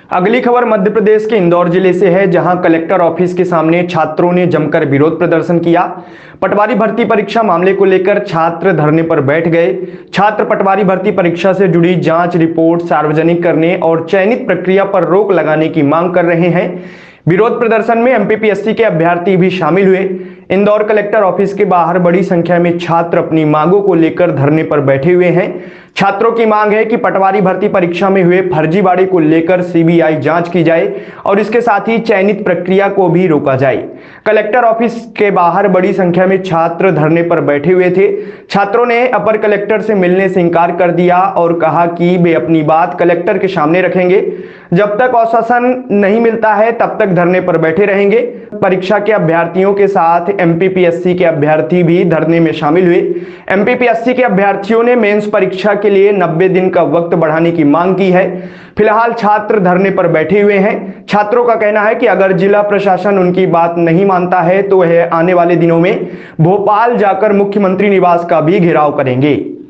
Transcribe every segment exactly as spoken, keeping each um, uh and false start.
अगली खबर मध्य प्रदेश के इंदौर जिले से है, जहां कलेक्टर ऑफिस के सामने छात्रों ने जमकर विरोध प्रदर्शन किया। पटवारी भर्ती परीक्षा मामले को लेकर छात्र धरने पर बैठ गए। छात्र पटवारी भर्ती परीक्षा से जुड़ी जांच रिपोर्ट सार्वजनिक करने और चयनित प्रक्रिया पर रोक लगाने की मांग कर रहे हैं। विरोध प्रदर्शन में एमपीपीएससी के अभ्यर्थी भी शामिल हुए। इंदौर कलेक्टर ऑफिस के बाहर बड़ी संख्या में छात्र अपनी मांगों को लेकर धरने पर बैठे हुए हैं। छात्रों की मांग है कि पटवारी भर्ती परीक्षा में हुए फर्जीवाड़े को लेकर सीबीआई जांच की जाए और इसके साथ ही चयनित प्रक्रिया को भी रोका जाए। कलेक्टर ऑफिस के बाहर बड़ी संख्या में छात्र धरने पर बैठे हुए थे। छात्रों ने अपर कलेक्टर से मिलने से इंकार कर दिया और कहा कि वे अपनी बात कलेक्टर के सामने रखेंगे। जब तक आश्वासन नहीं मिलता है तब तक धरने पर बैठे रहेंगे। परीक्षा के अभ्यर्थियों के साथ एमपीपीएससी के अभ्यर्थी भी धरने में शामिल हुए। एमपीपीएससी के अभ्यर्थियों ने मेंस परीक्षा के लिए नब्बे दिन का वक्त बढ़ाने की मांग की है। फिलहाल छात्र धरने पर बैठे हुए हैं। छात्रों का कहना है कि अगर जिला प्रशासन उनकी बात नहीं मानता है तो वह आने वाले दिनों में भोपाल जाकर मुख्यमंत्री निवास का भी घेराव करेंगे।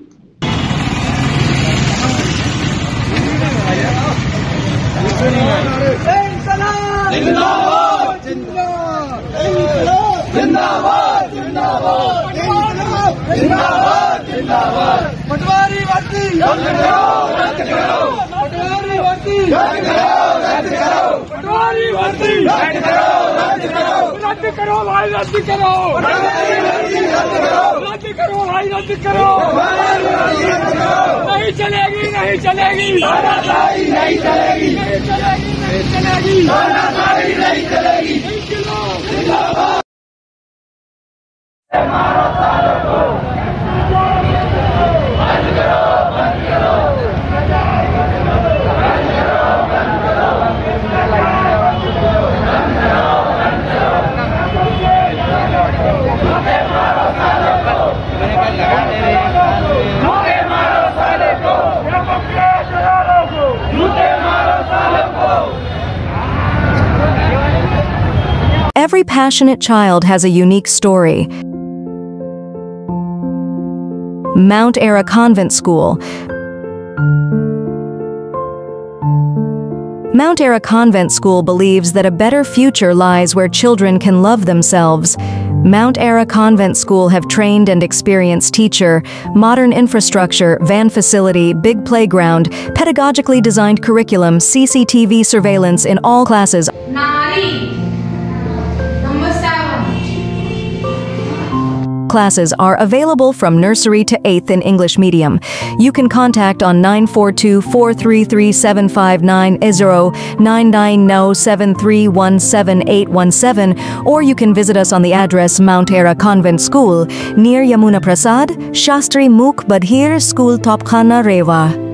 पटवारी भर्ती रद्द करो, रद्द करो। पटवारी भर्ती रद्द करो, रद्द करो। पटवारी भर्ती रद्द करो, रद्द करो। रद्द करो भाई, रद्द करो। पटवारी भर्ती रद्द करो, रद्द करो भाई, रद्द करो। पटवारी भर्ती रद्द करो। नहीं चलेगी, नहीं चलेगी, तानाशाही नहीं चलेगी, नहीं चलेगी, नहीं चलेगी, तानाशाही नहीं चलेगी। जिंदाबाद। मारो सालों को Every passionate child has a unique story. Mount Ara Convent School. Mount Ara Convent School believes that a better future lies where children can love themselves. Mount Ara Convent School have trained and experienced teacher, modern infrastructure, van facility, big playground, pedagogically designed curriculum, C C T V surveillance in all classes. Nari. Classes are available from nursery to eighth in English medium. You can contact on nine four two, four three three, seven five nine zero, nine nine zero, seven three one seven eight one seven, or you can visit us on the address Mount Ara Convent School, near Yamuna Prasad, Shastri Mukh Badhir School, Topkhana, Rewa.